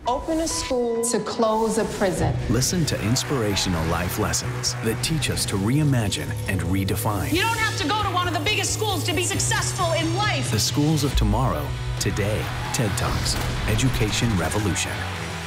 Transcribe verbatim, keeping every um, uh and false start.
open a school to close a prison. Listen to inspirational life lessons that teach us to reimagine and redefine. You don't have to go to one of the biggest schools to be successful in life. The schools of tomorrow, today. TED Talks, Education Revolution.